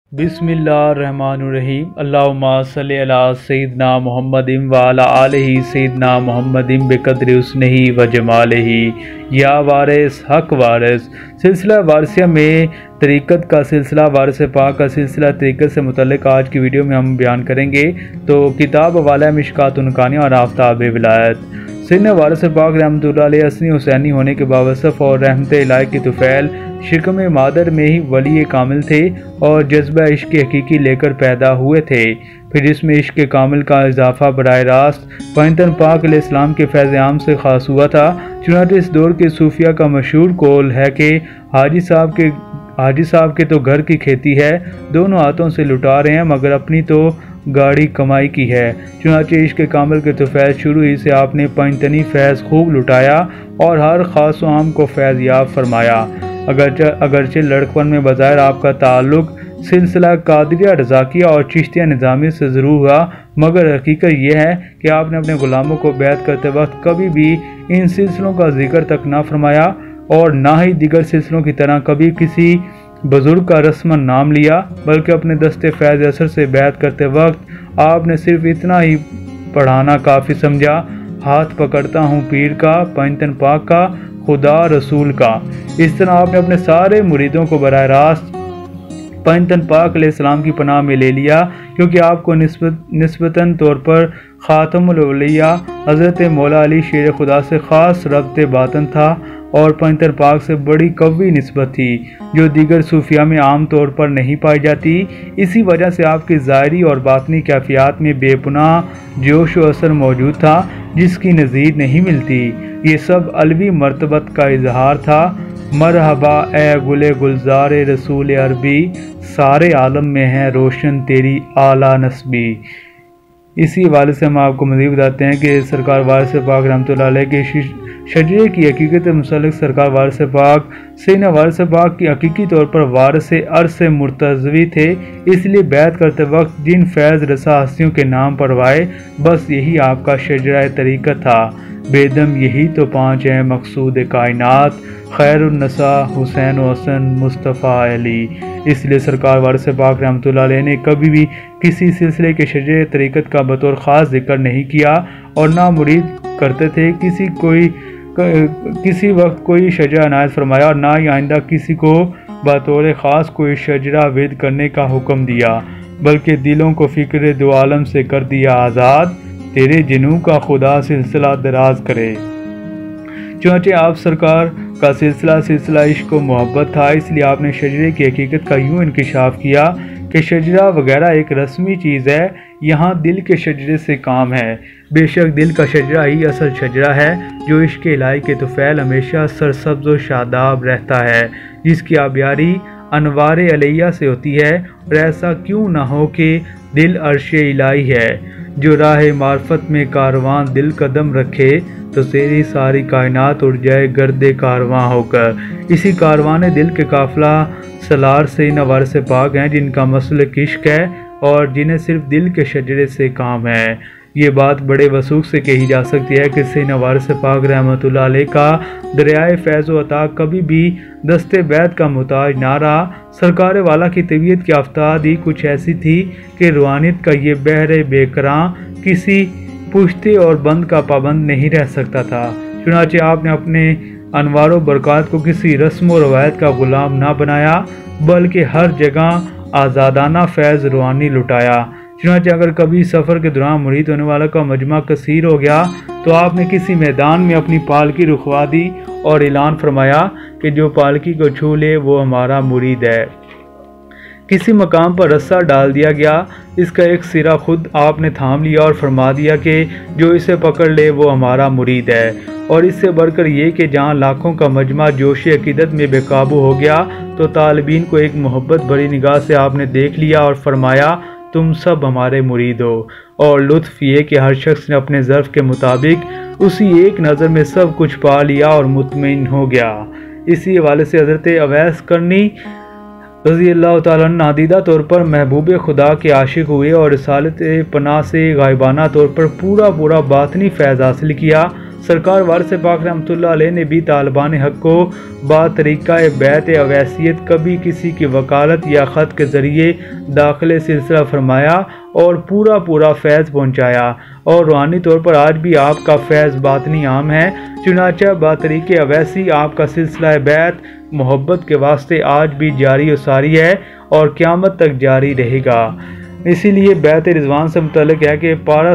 बिस्मिल्लाहिर्रहमानिर्रहीम अल्लाहुम्मा सल्लि अला सय्यिदना मुहम्मदिन व अला आलिहि सय्यिदना मुहम्मदिन बिक़द्रि हुस्निही व जमालिही। या वारिस हक वारिस। सिलसिला वारसिया में तरीक़त का सिलसिला वारिस पाक का सिलसिला तरीक़त से मुतल्लिक़ आज की वीडियो में हम बयान करेंगे। तो किताब वाला मिशकातुन कानिया और आफ्ताब विलायत। सैयदना वारिस पाक रहमतुल्लाह अलैह हसनी हुसैनी होने के बावजूद और रहमत इलाही की तुफ़ैल शिकम मादर में ही वली कामिल थे और जज्बा इश्क हकीकी लेकर पैदा हुए थे। फिर इसमें इश्क कामिल का इजाफा बराह रास्त पैगंबर पाक अलैहिस्सलाम के फैज़ आम से ख़ास हुआ था। चुनांचे इस दौर के सूफिया का मशहूर कौल है कि हाजी साहब के तो घर की खेती है, दोनों हाथों से लुटा रहे हैं, मगर अपनी तो गाड़ी कमाई की है। चुनांचे इश्क कामिल के तुफ़ैल शुरू ही से आपने पंजतनी फैज़ खूब लुटाया और हर ख़ास व आम को फैज़ याब फरमाया। अगरचे लड़कपन में बज़ाहिर आपका ताल्लुक़ सिलसिला कादरिया रज़ाकिया और चिश्तिया निज़ामी से ज़रूर हुआ, मगर हकीकत यह है कि आपने अपने ग़ुलामों को बैत करते वक्त कभी भी इन सिलसिलों का जिक्र तक ना फरमाया और ना ही दीगर सिलसिलों की तरह कभी किसी बुजुर्ग का रस्मन नाम लिया, बल्कि अपने दस्ते फैज़ असर से बैत करते वक्त आपने सिर्फ इतना ही पढ़ाना काफ़ी समझा, हाथ पकड़ता हूँ पीर का, पंजतन पाक का, खुदा रसूल का। इस तरह आपने अपने सारे मुरीदों को बराह रास्त पंजतन पाक अलैहिस्सलाम की पनाह में ले लिया, क्योंकि आपको निस्बतन तौर पर ख़ातमुल औलिया हज़रत मौला अली शेर खुदा से ख़ास रब्ते बातन था और पंजतन पाक से बड़ी कवी निस्बत थी जो दीगर सूफिया में आम तौर पर नहीं पाई जाती। इसी वजह से आपकी ज़ाहिरी और बातनी कैफियत में बेपनाह जोश व असर मौजूद था जिसकी नज़ीर नहीं मिलती। ये सब अलवी मर्तबत का इजहार था। मरहबा ए गुले गुलजार रसूल अरबी, सारे आलम में है रोशन तेरी आला नस्बी। इसी हवाले से हम आपको मज़ीद बताते हैं कि सरकार वारिस पाक रहमतुल्लाह अलैह के शजरे की हकीकत मुतल्लिक़ सरकार वारिस पाक सैयदना वारिस पाक की हकीकी तौर पर वारिस अर्श से मुर्तज़वी थे, इसलिए बैत करते वक्त जिन फैज़ रसा हस्तियों के नाम पढ़वाए बस यही आपका शजरा तरीक़त था। बेदम यही तो पाँच हैं मकसूद कायनात, खैरुन्नसा हुसैन व हसन मुस्तफ़ा अली। इसलिए सरकार वारिस पाक रहमतुल्लाह अलैह ने कभी भी किसी सिलसिले के शजरे तरीक़त का बतौर ख़ास जिक्र नहीं किया और ना मुरीद करते थे किसी वक्त कोई शजरा अनायत फरमाया और ना ही आइंदा किसी को बतौर ख़ास कोई शजरा वेद करने का हुक्म दिया, बल्कि दिलों को फ़िक्र दो आलम से कर दिया आज़ाद, तेरे जिनू का खुदा सिलसिला दराज करे। चुनांचे आप सरकार का सिलसिला इश्क व मोहब्बत था, इसलिए आपने शजरे की हकीकत का यूँ इंकिशाफ किया कि शजरा वगैरह एक रस्मी चीज़ है, यहाँ दिल के शजरे से काम है। बेशक दिल का शजरा ही असल शजरा है जो इश्क इलाही के तुफ़ैल हमेशा सरसब्ज़ व शादाब रहता है, जिसकी आबियारी अनवार अलैया से होती है। और ऐसा क्यों ना हो कि दिल अर्श इलाही है, जो राह मार्फत में कारवां दिल कदम रखे तो तेरी सारी कायनात उड़ जाए गर्दे कारवां होकर। इसी कारवान दिल के काफ़िला सलार सैयदना वारिस पाक हैं जिनका मसलक इश्क है और जिन्हें सिर्फ दिल के शजरे से काम है। ये बात बड़े वसूख से कही जा सकती है कि सैयदना वारिस पाक रहमतुल्लाह अलैह का दरियाए फैज़ व अता कभी भी दस्ते बैत का मुताज ना रहा। सरकार वाला की तबीयत की आफ्ताद ही कुछ ऐसी थी कि रूहानियत का ये बहरे बेकरां किसी पुश्ते और बंद का पाबंद नहीं रह सकता था। चुनांचे आपने अपने अनवार व बरक़ात को किसी रस्म व रवायत का ग़ुलाम ना बनाया, बल्कि हर जगह आज़ादाना फैज़ रूहानी लुटाया। चुनांचे अगर कभी सफ़र के दौरान मुरीद होने वाला का मजमा कसीर हो गया तो आपने किसी मैदान में अपनी पालकी रुखवा दी और ऐलान फरमाया कि जो पालकी को छू ले वो हमारा मुरीद है। किसी मकाम पर रस्सा डाल दिया गया, इसका एक सिरा खुद आपने थाम लिया और फरमा दिया कि जो इसे पकड़ ले वो हमारा मुरीद है। और इससे बढ़कर ये कि जहाँ लाखों का मजमा जोश अकीदत में बेकाबू हो गया तो तालिबीन को एक मोहब्बत भरी निगाह से आपने देख लिया और फरमाया तुम सब हमारे मुरीद हो। और लुत्फ़ ये कि हर शख्स ने अपने ज़र्फ़ के मुताबिक उसी एक नज़र में सब कुछ पा लिया और मुतमईन हो गया। इसी हवाले से हज़रत अवैस करनी रज़ी अल्लाह ताला नादीदा तौर पर महबूब खुदा के आशिक हुए और रिसालत पनाह से गायबाना तौर पर पूरा बातनी फैज़ हासिल किया। سرکار وارث پاک رحمۃ اللہ علیہ نے بھی طالبان حق کو بطریقہ بیعت اویسیت کبھی کسی کی وکالت یا خط کے ذریعے داخل سلسلہ فرمایا اور پورا فیض پہنچایا، اور روحانی طور پر آج بھی آپ کا فیض باطنی عام ہے۔ چنانچہ بطریق اویسی آپ کا سلسلہ بیعت محبت کے واسطے آج بھی جاری و ساری ہے اور قیامت تک جاری رہے گا۔ اسی لیے بیعت رضوان سے متعلق ہے کہ پارہ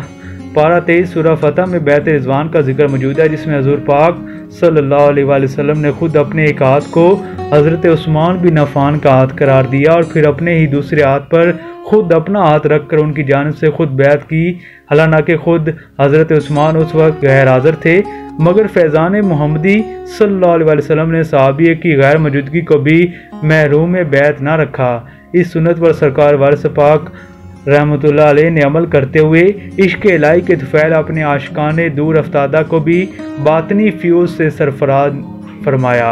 23 سورہ فتح میں بیعت رضوان کا ذکر موجود ہے، جس میں حضور پاک صلی اللہ علیہ وآلہ وسلم نے خود اپنے ایک ہاتھ کو حضرت عثمان بن عفان کا ہاتھ قرار دیا اور پھر اپنے ہی دوسرے ہاتھ پر خود اپنا ہاتھ رکھ کر ان کی جانب سے خود بیعت کی، حالانکہ خود حضرت عثمان اس وقت غیر حاضر تھے، مگر فیضان محمدی صلی اللہ علیہ وآلہ وسلم نے صحابی کی غیر موجودگی کو بھی محروم بیعت نہ رکھا۔ اس سنت پر سرکار وارث پاک رحمۃ اللہ علیہ نے عمل کرتے ہوئے عشق الہی کے طفیل اپنے عاشقان دور افتادہ کو بھی باطنی فیوز سے سرفراز فرمایا۔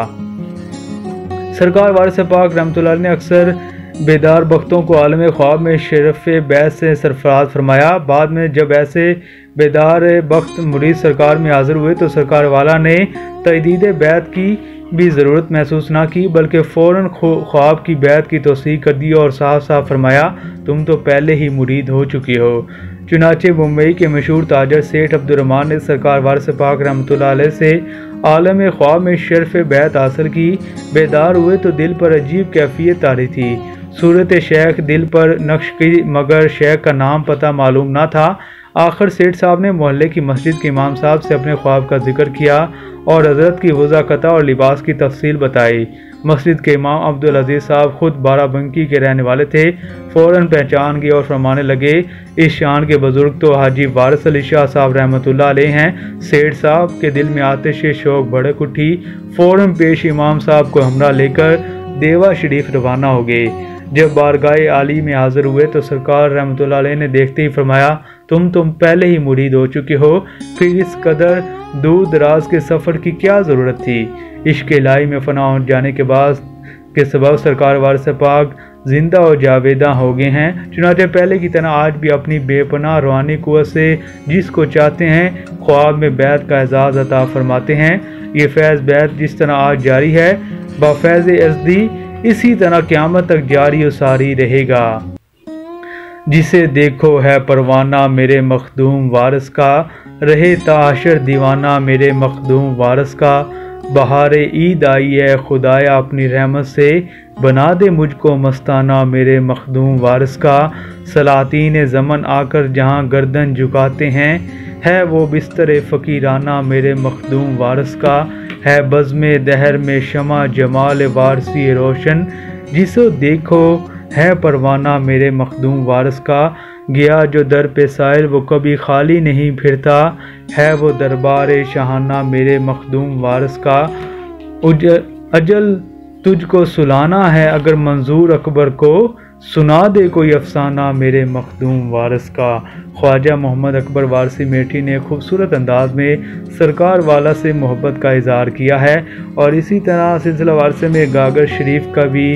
سرکار وارث پاک رحمۃ اللہ علیہ نے اکثر بیدار بختوں کو عالم خواب میں شرف بیعت سے سرفراز فرمایا۔ بعد میں جب ایسے بیدار بخت مرید سرکار میں حاضر ہوئے تو سرکار والا نے تجدید بیعت کی بھی ضرورت محسوس نہ کی، بلکہ فوراً خواب کی بیعت کی توثیق کر دی اور صاف فرمایا، تم تو پہلے ہی مرید ہو چکی ہو۔ چنانچہ ممبئی کے مشہور تاجر سیٹھ عبدالرحمن نے سرکار وارث پاک رحمۃ اللہ علیہ سے عالم خواب میں شرف بیعت حاصل کی۔ بیدار ہوئے تو دل پر عجیب کیفیت طاری تھی، صورت شیخ دل پر نقش کی، مگر شیخ کا نام پتہ معلوم نہ تھا۔ آخر سیٹھ صاحب نے محلے کی مسجد کے امام صاحب سے اپنے خواب کا ذکر کیا اور حضرت کی وضاقتہ اور لباس کی تفصیل بتائی۔ مسجد کے امام عبدالعزیز صاحب خود بارابنکی کے رہنے والے تھے، فوراً پہچان گئے اور فرمانے لگے، اس شان کے بزرگ تو حاجی وارث علی شاہ صاحب رحمۃ اللہ علیہ ہیں۔ سیٹھ صاحب کے دل میں آتش شوق بھڑک اٹھی، فوراً پیش امام صاحب کو ہمراہ لے کر دیوا شریف روانہ ہو گئے۔ جب بارگاہ عالی میں حاضر ہوئے تو سرکار رحمۃ اللہ علیہ نے دیکھتے ہی فرمایا، تم پہلے ہی مرید ہو چکے ہو، پھر اس قدر دور دراز کے سفر کی کیا ضرورت تھی؟ عشق الہی میں فنا ہو جانے کے بعد کے سبب سرکار وارث پاک زندہ و جاویداں ہو گئے ہیں، چنانچہ پہلے کی طرح آج بھی اپنی بے پناہ روحانی قوت سے جس کو چاہتے ہیں خواب میں بیعت کا اعزاز عطا فرماتے ہیں۔ یہ فیض بیعت جس طرح آج جاری ہے، بفیض ازدی اسی طرح قیامت تک جاری و ساری رہے گا۔ جسے دیکھو ہے پروانہ میرے مخدوم وارث کا، رہے تا حشر دیوانہ میرے مخدوم وارث کا، بہار عید آئی ہے خدایا اپنی رحمت سے، بنا دے مجھ کو مستانہ میرے مخدوم وارث کا، سلاطین زمن آ کر جہاں گردن جھکاتے ہیں، ہے وہ بستر فقیرانہ میرے مخدوم وارث کا، ہے بزم دہر میں شمع جمال وارثی روشن، جسو دیکھو ہے پروانہ میرے مخدوم وارث کا، گیا جو در پہ سائل وہ کبھی خالی نہیں پھرتا، ہے وہ دربار شاہانہ میرے مخدوم وارث کا، اجل تجھ کو سلانا ہے اگر منظور اکبر کو، سنا دے کوئی افسانہ میرے مخدوم وارث کا۔ خواجہ محمد اکبر وارثی میٹھی نے خوبصورت انداز میں سرکار والا سے محبت کا اظہار کیا ہے، اور اسی طرح سلسلہ وارثہ میں گاگر شریف کا بھی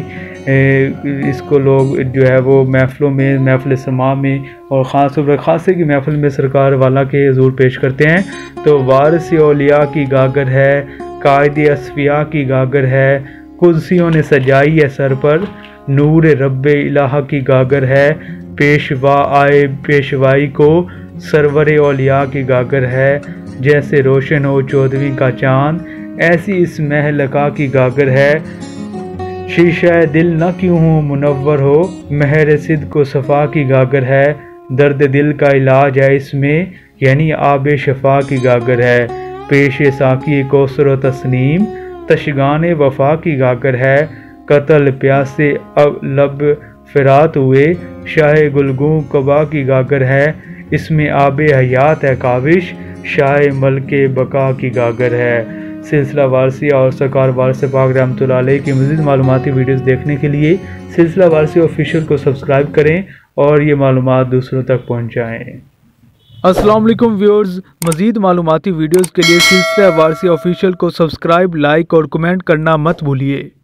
اس کو لوگ جو ہے وہ محفلوں میں، محفل سماع میں اور خاص طور پر خاصے کی محفل میں سرکار والا کے حضور پیش کرتے ہیں۔ تو وارث اولیاء کی گاگر ہے، قائد اصفیاء کی گاگر ہے، قدسیوں نے سجائی ہے سر پر، نور رب الہ کی گاگر ہے، پیشوا آئے پیشوائی کو، سرور اولیاء کی گاگر ہے، جیسے روشن ہو 14ویں کا چاند، ایسی اس محلقہ کی گاگر ہے، شیشہ دل نہ کیوں ہوں منور ہو، مہر صدق و صفا کی گاگر ہے، درد دل کا علاج ہے اس میں، یعنی آب شفا کی گاگر ہے، پیش ساقی کوثر و تسنیم، تشگان وفا کی گاگر ہے، قتل پیاسے اب لب فرات ہوئے، شاہ گلگوں قبا کی گاگر ہے، اس میں آب حیات ہے کاوش، شاہ ملک بقا کی گاگر ہے۔ سلسلہ وارثیہ اور سرکار وارث پاک رحمۃ اللہ علیہ کی مزید معلوماتی ویڈیوز دیکھنے کے لیے سلسلہ وارثیہ آفیشیل کو سبسکرائب کریں اور یہ معلومات دوسروں تک پہنچائیں۔ السلام علیکم ویورز، مزید معلوماتی ویڈیوز کے لیے سلسلہ وارثیہ آفیشیل کو سبسکرائب، لائک اور کمنٹ کرنا مت بھولیے۔